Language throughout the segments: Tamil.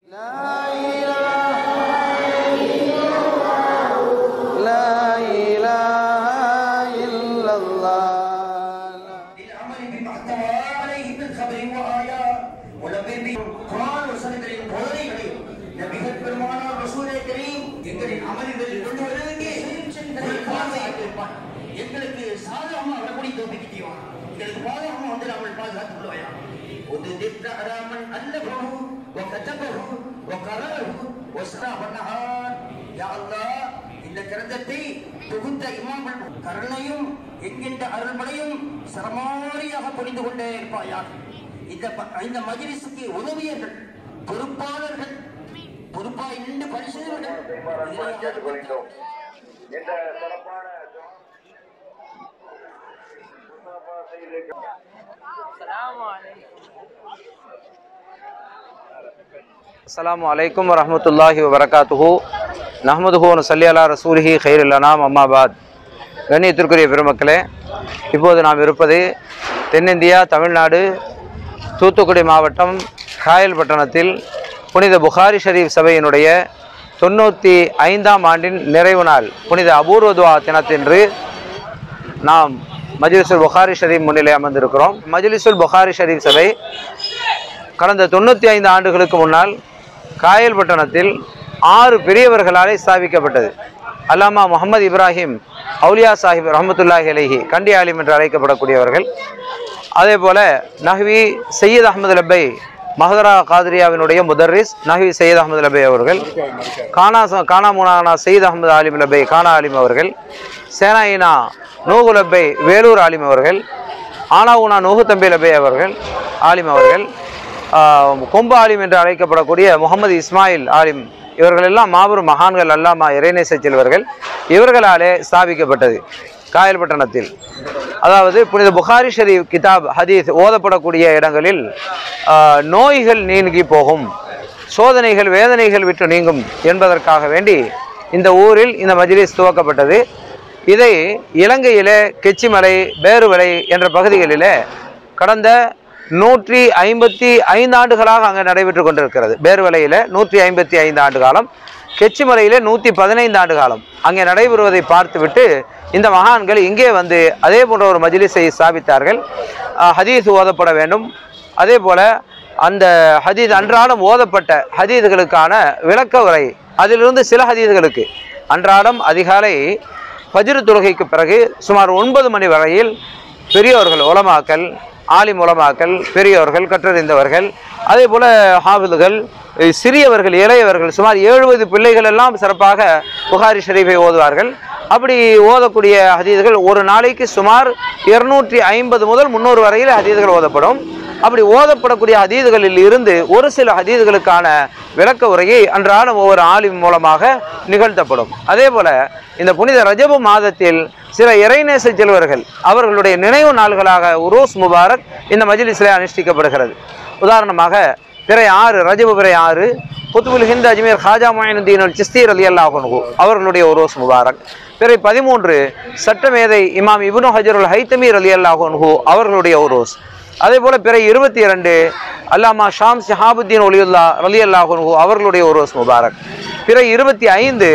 இந்த கிரந்தத்தை தொகுத்த இமாம்கள் கருணையும் என்கின்ற அருள்மழையும் சரமாரியாக பொழிந்து கொண்டே இருப்பாயாக. இந்த மஜ்லிஸுக்கு உதவியர்கள், பொறுப்பாளர்கள், பொறுப்பாய் நின்று பரிசுகள் அஸ்ஸலாமு அலைக்கும் வரஹ்மத்துல்லாஹி வபரகாத்துஹு. நஹ்மதுஹு வ நுஸல்லி அலா ரசூலிஹி கைரில் அனாம் அம்மா பாத். கண்ணியத்திற்குரிய பெருமக்களே, இப்போது நாம் இருப்பது தென்னிந்தியா தமிழ்நாடு தூத்துக்குடி மாவட்டம் காயல் பட்டணத்தில் புனித புகாரி ஷரீஃப் சபையினுடைய 95ஆம் ஆண்டின் நிறைவு நாள் புனித அபூர்வ துஆ தினத்தன்று நாம் மஜ்லிஸுல் புகாரி ஷரீஃப் முன்னிலை அமர்ந்திருக்கிறோம். மஜ்லிஸுல் புகாரி ஷரீஃப் சபை கடந்த 95 ஆண்டுகளுக்கு முன்னால் காயல் பட்டணத்தில் 6 பெரியவர்களாலே ஸ்தாபிக்கப்பட்டது. அல்லாமா முஹம்மது இப்ராஹிம் அவுலியா சாஹிப் ரஹ்மத்துல்லாஹி அலைஹி கண்டி ஆலிம் என்று அழைக்கப்படக்கூடியவர்கள், அதே போல நஹ்வி சையத் அஹமது லப்பை மஹதரா காதிரியாவினுடைய முதர்ரிஸ் நஹ்வி சையத் அஹமது லப்பை அவர்கள், கானா முனானா சையத் அஹமது ஆலிம் லப்பை கானா ஆலிம் அவர்கள், சேனாயினா நூகு லப்பை வேலூர் ஆலிம் அவர்கள், ஆனாவுனா நூகு தம்பி லப்பை அவர்கள் ஆலிம் அவர்கள், கொம்பு ஆலிம் என்று அழைக்கப்படக்கூடிய முகமது இஸ்மாயில் ஆலிம், இவர்களெல்லாம் மாபெரும் மகான்கள், அல்லாமா இறைநேச செல்வர்கள், இவர்களாலே ஸ்தாபிக்கப்பட்டது காயல் பட்டணத்தில். அதாவது புனித புகாரி ஷரீஃப் கிதாப் ஹதீஸ் ஓதப்படக்கூடிய இடங்களில் நோய்கள் நீங்கி போகும், சோதனைகள் வேதனைகள் விட்டு நீங்கும் என்பதற்காக வேண்டி இந்த ஊரில் இந்த மஜ்லிஸ் துவக்கப்பட்டது. இதை இலங்கையிலே கெச்சிமலை, பேருவலை என்ற பகுதிகளிலே கடந்த 155 ஆண்டுகளாக அங்கே நடைபெற்று கொண்டிருக்கிறது. பேர்வலையில் 155 ஆண்டு காலம், கெச்சிமலையில் 115 ஆண்டு காலம் அங்கே நடைபெறுவதை பார்த்துவிட்டு இந்த மகான்கள் இங்கே வந்து அதே போன்ற ஒரு மஜ்லிஸை ஸ்தாபித்தார்கள். ஹதீஸ் ஓதப்பட வேண்டும். அதே போல் அந்த ஹதீஸ் அன்றாடம் ஓதப்பட்ட ஹதீஸ்களுக்கான விளக்க உரை, அதிலிருந்து சில ஹதீஸ்களுக்கு அன்றாடம் அதிகாலை ஃபஜ்ர் தொழுகைக்கு பிறகு சுமார் 9 மணி வரையில் பெரியோர்கள், உலமாக்கள், ஆலிம் உலமாக்கள், பெரியோர்கள், கற்றறிந்தவர்கள், அதே போல் ஹாஃபிதுகள், சிறியவர்கள், இளையவர்கள், சுமார் 70 பிள்ளைகள் எல்லாம் சிறப்பாக புகாரி ஷரீஃபை ஓதுவார்கள். அப்படி ஓதக்கூடிய ஹதீஸ்கள் ஒரு நாளைக்கு சுமார் 250 முதல் 300 வரையில் ஹதீஸ்கள் ஓதப்படும். அப்படி ஓதப்படக்கூடிய ஹதீஸ்களில் இருந்து ஒரு சில ஹதீஸ்களுக்கான விளக்க உரையை அன்றாடம் ஒவ்வொரு ஆலிம் மூலமாக நிகழ்த்தப்படும். அதே போல் இந்த புனித ரஜபு மாதத்தில் சில இறைநேச செல்வர்கள் அவர்களுடைய நினைவு நாள்களாக உரூஸ் முபாரக் இந்த மஜ்லிஸிலே அனுஷ்டிக்கப்படுகிறது. உதாரணமாக பிறை 6 ரஜபு பிறை 6 குத்புல் ஹிந்த் அஜ்மீர் ஹாஜா மொயினுத்தீன் சிஸ்தி ரலியல்லாஹு அன்ஹு அவர்களுடைய உரூஸ் முபாரக். பிறை 13 சட்டமேதை இமாம் இப்னு ஹஜருல் ஹைத்தமி ரலியல்லாஹு அன்ஹு அவர்களுடைய உரூஸ். அதே போல் பிறை 22 அல்லாமா ஷாம் ஷஹாபுத்தீன் ஒலியுல்லா ரலியல்லாஹு அன்ஹு அவர்களுடைய உரூஸ் முபாரக். பிறை 25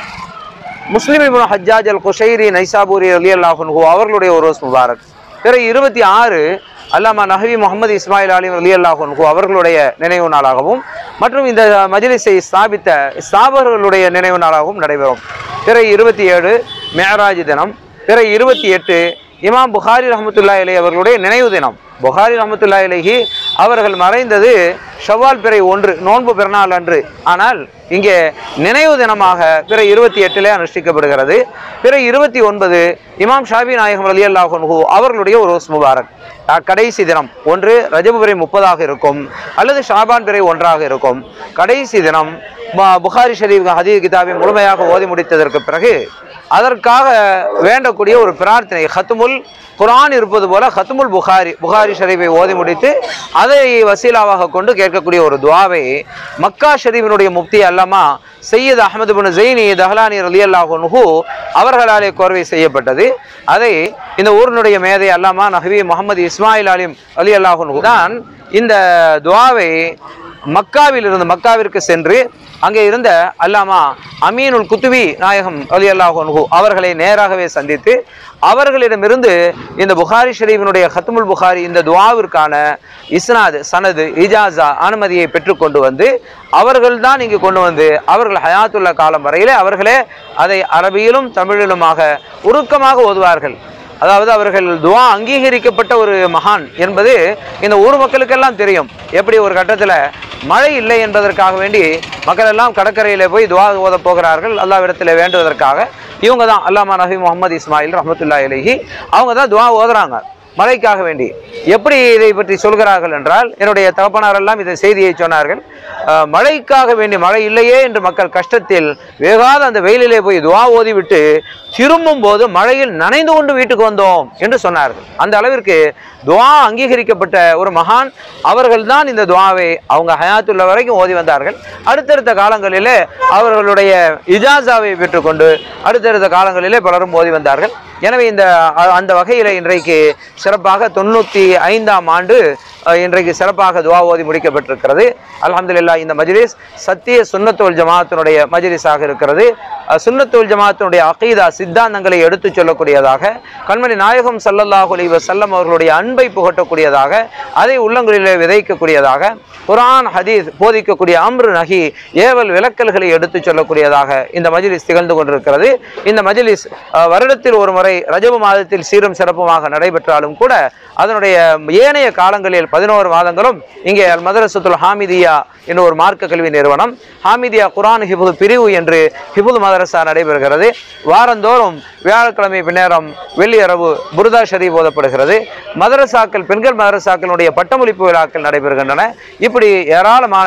முஸ்லிம் இப்னு ஹஜ்ஜாஜ் அல் குஷைரி நைசாபூரி ரலியல்லாஹு அன்ஹு அவர்களுடைய உரூஸ் முபாரக். பிறை 26 அல்லாமா நஹ்வி முஹம்மது இஸ்மாயில் ஆலிம் ரலியல்லாஹு அன்ஹு அவர்களுடைய நினைவு நாளாகவும் மற்றும் இந்த மஜ்லிஸை ஸ்தாபித்த ஸ்தாபகர்களுடைய நினைவு நாளாகவும் நடைபெறும். பிறை 27 மேராஜ் தினம். பிறை 28 இமாம் புகாரி ரஹ்மத்துல்லாஹி அலைஹி அவர்களுடைய நினைவு தினம். புகாரி ரஹ்மத்துல்லாஹி அலைஹி அவர்கள் மறைந்தது ஷவ்வால் பிறை 1 நோன்பு பெருநாள் அன்று. ஆனால் இங்கே நினைவு தினமாக பிறை 28 அனுஷ்டிக்கப்படுகிறது. பிறை 29 இமாம் ஷாபி நாயகம் ரலியல்லாஹு அன்ஹு அவர்களுடைய உரூஸ் முபாரக். கடைசி தினம் ஒன்று ரஜபு பிறை 30 இருக்கும் அல்லது ஷாபான் பிறை 1 இருக்கும். கடைசி தினம் புகாரி ஷரீஃப் ஹதீஸ் கிதாபை முழுமையாக ஓதி முடித்ததற்கு பிறகு அதற்காக வேண்டக்கூடிய ஒரு பிரார்த்தனை, ஹத்துமுல் குர்ஆன் இருப்பது போல ஹத்துமுல் புகாரி ஷரீஃபை ஓதி முடித்து அதை வசீலாவாக கொண்டு கேட்கக்கூடிய ஒரு துஆவை மக்கா ஷரீஃபினுடைய முஃப்தி அல்லாமா சையத் அஹ்மது பின் ஸைனி தஹ்லானி ரலியல்லாஹு அன்ஹு அவர்களாலே கோர்வை செய்யப்பட்டது. அதை இந்த ஊரினுடைய மேதை அல்லாமா நஹ்வி முஹம்மது இஸ்மாயில் ஆலிம் ரலியல்லாஹு அன்ஹு தான் இந்த துஆவை மக்காவிற்கு சென்று அங்கே இருந்த அல்லாமா அமீனுல் குத்துபி நாயகம் ரலியல்லாஹு அன்ஹு அவர்களை நேராகவே சந்தித்து அவர்களிடமிருந்து இந்த புகாரி ஷரீஃபினுடைய ஹத்முல் புகாரி இந்த துஆவிற்கான இஸ்னாது சனது இஜாசா அனுமதியை பெற்றுக்கொண்டு வந்து அவர்கள்தான் இங்கு கொண்டு வந்து அவர்கள் ஹயாத்துள்ள காலம் வரையிலே அவர்களே அதை அரபியிலும் தமிழிலுமாக உருக்கமாக ஓதுவார்கள். அதாவது அவர்கள் துஆ அங்கீகரிக்கப்பட்ட ஒரு மகான் என்பது இந்த ஊர் மக்களுக்கெல்லாம் தெரியும். எப்படி ஒரு கட்டத்தில் மழை இல்லை என்பதற்காக வேண்டி மக்கள் எல்லாம் கடற்கரையிலே போய் துஆ ஓத போகிறார்கள் அல்லாஹ்விடத்தில் வேண்டுவதற்காக. இவங்க தான் அல்லாமா நபி முகமது இஸ்மாயில் ரஹ்மத்துல்லாஹி அலைஹி அவங்க தான் துஆ ஓதுறாங்க மழைக்காக வேண்டி. எப்படி இதை பற்றி சொல்கிறார்கள் என்றால் என்னுடைய தகப்பனாரெல்லாம் இந்த செய்தியை சொன்னார்கள். மழைக்காக வேண்டி மழை இல்லையே என்று மக்கள் கஷ்டத்தில் வேகாத அந்த வெயிலிலே போய் துஆ ஓதிவிட்டு திரும்பும் போது மழையில் நனைந்து கொண்டு வீட்டுக்கு வந்தோம் என்று சொன்னார்கள். அந்த அளவிற்கு துஆ அங்கீகரிக்கப்பட்ட ஒரு மகான் அவர்கள் தான் இந்த துஆவை அவங்க ஹயாத்துள்ள வரைக்கும் ஓதி வந்தார்கள். அடுத்தடுத்த காலங்களிலே அவர்களுடைய இஜாசாவை பெற்றுக்கொண்டு அடுத்தடுத்த காலங்களிலே பலரும் ஓதி வந்தார்கள். எனவே அந்த வகையில் இன்றைக்கு சிறப்பாக 95ஆம் ஆண்டு இன்றைக்கு சிறப்பாக துஆ ஓதி முடிக்கப்பட்டிருக்கிறது. அல்ஹம்துலில்லாஹ் இந்த மஜ்லிஸ் சத்திய சுன்னத் வல் ஜமாஅத்தினுடைய மஜ்லிஸாக இருக்கிறது. சுன்னத் வல் ஜமாஅத்தினுடைய அகீதா சித்தாந்தங்களை எடுத்துச் சொல்லக்கூடியதாக கண்மணி நாயகம் ஸல்லல்லாஹு அலைஹி வஸல்லம் அவர்களுடைய அன்பை புகட்டக்கூடியதாக அதை உள்ளங்களிலே விதைக்கக்கூடியதாக குர்ஆன் ஹதீஸ் போதிக்கக்கூடிய அம்ரு நஹி ஏவல் விலக்கல்களை எடுத்துச் சொல்லக்கூடியதாக இந்த மஜ்லிஸ் திகழ்ந்து கொண்டிருக்கிறது. இந்த மஜ்லிஸ் வருடத்தில் ஒரு முறை ரஜபு மாதத்தில் சீரும் சிறப்புமாக நடைபெற்றாலும் கூட அதனுடைய ஏனைய காலங்களில் 11 மாதங்களும் இங்கே அல் மதரசத்துல் ஹாமிதியா என்ற ஒரு மார்க்க கல்வி நிறுவனம் ஹாமிதியா குர்ஆன் ஹிஃபுல் பிரிவு என்று ஹிஃபுல் மதரசா நடைபெறுகிறது. வாரந்தோறும் வியாழக்கிழமை பின்னேரம் வெள்ளியரவு புர்தா ஷரீஃப் ஓதப்படுகிறது. மதரசாக்கள் பெண்கள் மதரசாக்களுடைய பட்டமளிப்பு விழாக்கள் நடைபெறுகின்றன. இப்படி ஏராளமான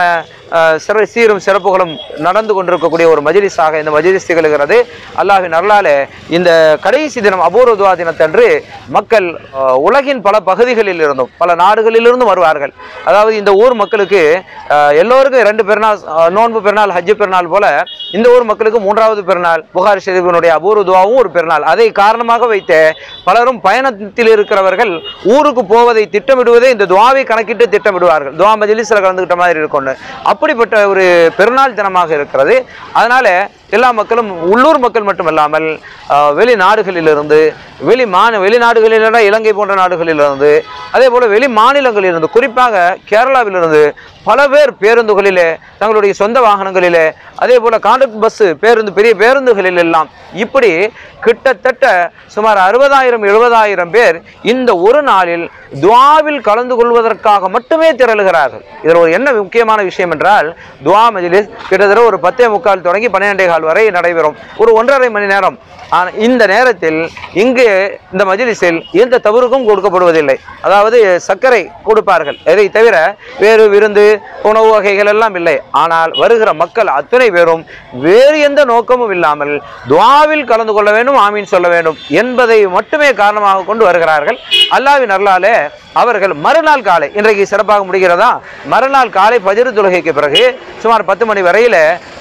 சீரும் சிறப்புகளும் நடந்து கொண்டிருக்கக்கூடிய ஒரு மஜ்லிஸாக இந்த மஜ்லிஸ் திகழ்கிறது. அல்லாஹ்வின் அருளாலே இந்த கடைசி தினம் அபூர்வ துஆ தினத்தன்று மக்கள் உலகின் பல பகுதிகளில் இருந்தும் பல நாடுகளிலிருந்தும் வருவார்கள். அதாவது இந்த ஊர் மக்களுக்கு எல்லோருக்கும் 2 பெருநாள் நோன்பு பெருநாள் ஹஜ்ஜு பெருநாள் போல இந்த ஊர் மக்களுக்கு 3வது பெருநாள் புகாரி ஷரீஃபினுடைய அபூர்வ துஆவும் ஒரு பெருநாள். அதை காரணமாக வைத்து பலரும் பயணத்தில் இருக்கிறவர்கள் ஊருக்கு போவதை திட்டமிடுவதே இந்த துஆவை கணக்கிட்டு திட்டமிடுவார்கள். துஆ மஜ்லிஸில் கலந்துக்கிட்ட மாதிரி இருக்கும்னு. அப்படிப்பட்ட ஒரு பெருநாள் தினமாக இருக்கிறது. அதனால எல்லா மக்களும் உள்ளூர் மக்கள் மட்டுமல்லாமல் வெளிநாடுகளிலிருந்து வெளிநாடுகளில் இலங்கை போன்ற நாடுகளிலிருந்து அதே போல வெளி மாநிலங்களிலிருந்து குறிப்பாக கேரளாவிலிருந்து பல பேர் பேருந்துகளிலே தங்களுடைய சொந்த வாகனங்களிலே அதே போல கான்ட்ராக்ட் பஸ் பெரிய பேருந்துகளில் எல்லாம் இப்படி கிட்டத்தட்ட சுமார் 60,000-70,000 பேர் இந்த ஒரு நாளில் துஆவில் கலந்து கொள்வதற்காக மட்டுமே திரளுகிறார்கள். இதில் ஒரு என்ன முக்கியமான விஷயம் என்றால் துஆ மஜ்லிஸ் கிட்டத்தட்ட ஒரு 10:45 தொடங்கி 12:15 வரை நடைபெறும். ஒரு 1.5 மணி நேரம். இந்த நேரத்தில் இங்கு இந்த மஜ்லிஸில் எந்த தவறுக்கும் கொடுக்கப்படுவதில்லை. அதாவது சர்க்கரை கொடுப்பார்கள், இதை தவிர வேறு விருந்து உணவு வகைகள் எல்லாம் இல்லை. ஆனால் வருகிற மக்கள் அத்தனை பேரும் வேறு எந்த நோக்கமும் இல்லாமல் துஆவில் கலந்து கொள்ள வேண்டும், ஆமீன் சொல்ல வேண்டும் என்பதை மட்டுமே காரணமாக கொண்டு வருகிறார்கள். அல்லாஹ்வின் அருளாலே அவர்கள் மறுநாள் காலை இன்றைக்கு சிறப்பாக முடிகிறதா மறுநாள் காலை ஃபஜ்ர் தொழுகைக்கு பிறகு சுமார் 10 மணி வரையில்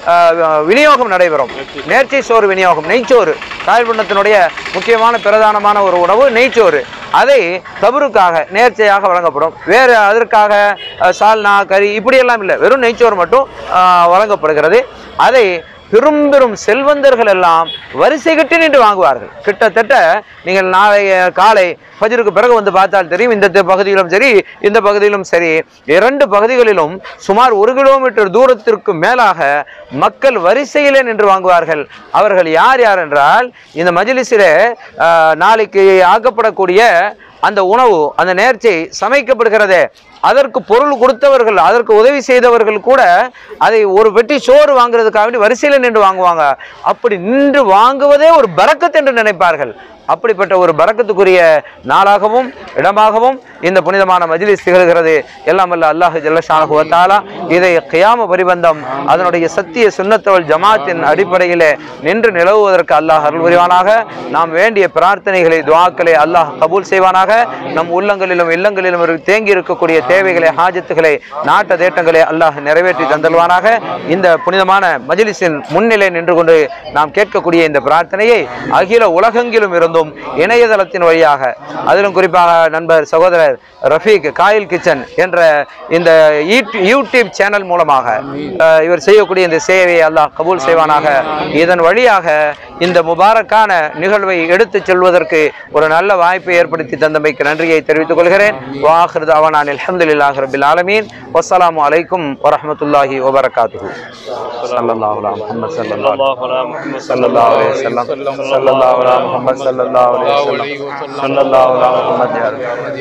விநியோகம் நடைபெறும். நேர்ச்சை சோறு விநியோகம், நெய்ச்சோறு தாய்பண்ணத்தினுடைய முக்கியமான பிரதானமான ஒரு உணவு நெய்ச்சோறு. அதை கபருக்காக நேர்ச்சையாக வழங்கப்படும். வேறு அதற்காக சால்னா கறி இப்படியெல்லாம் இல்லை, வெறும் நெய்ச்சோறு மட்டும் வழங்கப்படுகிறது. அதை பெரும் செல்வந்தர்கள் எல்லாம் வரிசை கட்டி நின்று வாங்குவார்கள். கிட்டத்தட்ட நீங்கள் நாளை காலை ஃபஜ்ருக்கு பிறகு வந்து பார்த்தால் தெரியும், இந்த பகுதியிலும் சரி இந்த பகுதியிலும் சரி 2 பகுதிகளிலும் சுமார் 1 கிலோமீட்டர் தூரத்திற்கு மேலாக மக்கள் வரிசையிலே நின்று வாங்குவார்கள். அவர்கள் யார் என்றால் இந்த மஜ்லிஸிலே நாளைக்கு ஆக்கப்படக்கூடிய அந்த உணவு அந்த நேர்ச்சை சமைக்கப்படுகிறதே அதற்கு பொருள் கொடுத்தவர்கள் அதற்கு உதவி செய்தவர்கள் கூட அதை ஒரு பெட்டி சோறு வாங்குறதுக்காக வேண்டி வரிசையில் நின்று வாங்குவாங்க. அப்படி நின்று வாங்குவதே ஒரு பரக்கத் என்று நினைப்பார்கள். அப்படிப்பட்ட ஒரு பரக்கத்துக்குரிய நாளாகவும் இடமாகவும் இந்த புனிதமான மஜ்லிஸ் திகழ்கிறது. எல்லாம் வல்ல அல்லாஹ் ஜல்ல ஷானஹு வ தஆலா இதை கியாம பரிபந்தம் அதனுடைய சத்திய சுன்னத் வல் ஜமாஅத்தின் அடிப்படையிலே நின்று நிலவுவதற்கு அல்லாஹ் அருள் புரிவானாக. நாம் வேண்டிய பிரார்த்தனைகளை துஆக்களை அல்லாஹ் கபூல் செய்வானாக. நம் உள்ளங்களிலும் இல்லங்களிலும் தேங்கி இருக்கக்கூடிய தேவைகளை ஹாஜத்துகளை நாட்ட தேட்டங்களை அல்லாஹ் நிறைவேற்றி தந்தல்வானாக. இந்த புனிதமான மஜ்லிஸின் முன்னிலை நின்று கொண்டு நாம் கேட்கக்கூடிய இந்த பிரார்த்தனையை அகில உலகெங்கிலும் இருந்து இருந்தும் இணையதளத்தின் வழியாக, அதிலும் குறிப்பாக நண்பர் சகோதரர் ரஃபீக் காயில் கிச்சன் என்ற இந்த யூடியூப் சேனல் மூலமாக இவர் செய்யக்கூடிய இந்த சேவையை அல்லாஹ் கபூல் செய்வானாக. இதன் வழியாக இந்த முபாரக்கான நிகழ்வை எடுத்துச் செல்வதற்கு ஒரு நல்ல வாய்ப்பை ஏற்படுத்தி தந்தமைக்கு நன்றியை தெரிவித்துக் கொள்கிறேன். வாஹிரு தஅவானா அல்ஹம்துலில்லாஹி ரப்பில் ஆலமீன். வஸ்ஸலாமு அலைக்கும் வரஹ்மத்துல்லாஹி வபரகாத்துஹு. ஸல்லல்லாஹு அலா முஹம்மத் ஸல்லல்லாஹு அலைஹி வஸல்லம் ஸல்லல்லாஹு அலா முஹம்மத் ஸல்லல்லாஹு அலைஹி வஸல்லம் ஸல்லல்லாஹு அலா முஹம்மத் யா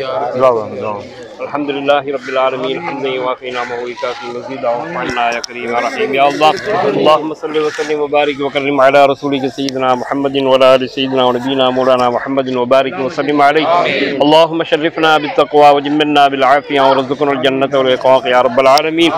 ரப்பி. الحمد لله رب العالمين حمدا يوافي نعمه ويكافي مزيدا وارحمنا يا كريم يا رحيم يا الله. اللهم صل وسلم وبارك وكرم على رسولك سيدنا محمد وعلى ال سيدنا ونبينا مولانا محمد وبارك وسلم عليه. اللهم شرفنا بالتقوى وجملنا بالعافيه وارزقنا الجنه والإقاق يا رب العالمين.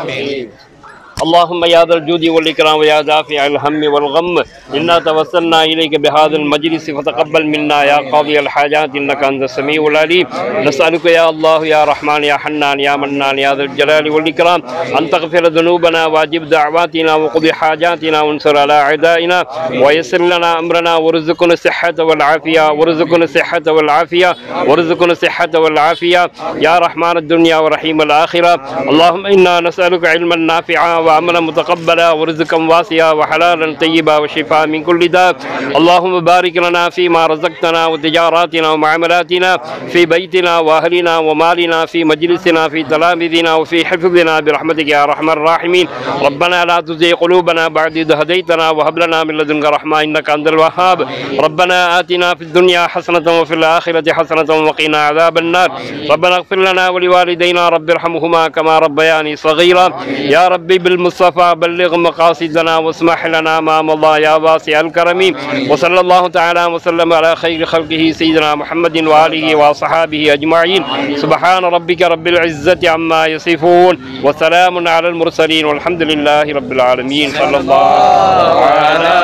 اللهم يا ذا الجود والإكرام ويا دافع الهم والغم، إنا توسلنا إليك بهذا المجلس فتقبل منا يا قاضي الحاجات إنك أنت السميع العليم. نسألك يا الله يا رحمن يا حنان يا منان يا ذا الجلال والإكرام أن تغفر ذنوبنا واجب دعواتنا وقضي حاجاتنا وانصر على أعدائنا ويسر لنا أمرنا وارزقنا الصحة والعافية وارزقنا الصحة والعافية وارزقنا الصحة والعافية يا رحمن الدنيا ورحيم الآخرة. اللهم إنا نسألك علما نافعا وعملا متقبلا ورزقا واسعا وحلالا طيبا وشفاء من كل داء. اللهم بارك لنا فيما رزقتنا وتجاراتنا ومعاملاتنا في بيتنا واهلنا ومالنا في مجلسنا في تلاميذنا وفي حفظنا برحمتك يا ارحم الراحمين. ربنا لا تزغ قلوبنا بعد إذ هديتنا وهب لنا من لدنك رحمة إنك أنت الوهاب. ربنا آتنا في الدنيا حسنة وفي الآخرة حسنة وقنا عذاب النار. ربنا اغفر لنا ولوالدينا رب ارحمهما كما ربياني صغيرا. يا ربي بالمصطفى بلغ مقاصدنا واسمح لنا ما مضى يا واسع الكرم. وصلى الله تعالى وسلم على خير خلقه سيدنا محمد وآله وصحابه أجمعين. سبحان ربك رب العزة عما يصفون وسلام على المرسلين والحمد لله رب العالمين. صلى الله على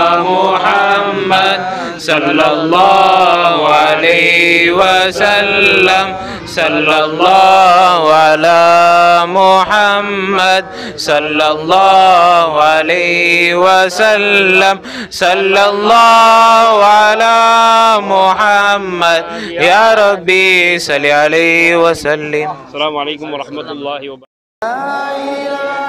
محمد صلى الله عليه وسلم صلى الله على محمد صلى الله عليه وسلم صلى الله على محمد يا ربي صل عليه وسلم. السلام عليكم ورحمة الله وبركاته.